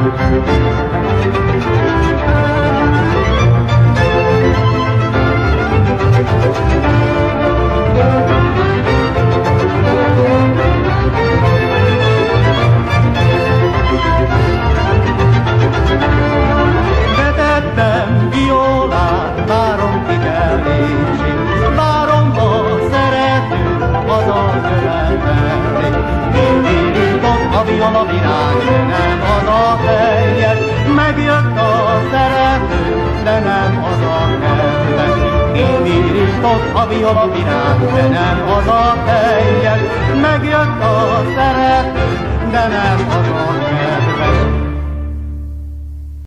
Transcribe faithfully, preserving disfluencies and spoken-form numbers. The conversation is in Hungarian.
Betettem violát, várom kikelését, várom a szerető hazajövetelét. Indított a viola virág, de nem az a teljes, megjött a szerető, de nem az a kedves. Indított a viola virág, de nem az a teljes, megjött a szerető, de nem az a kedves.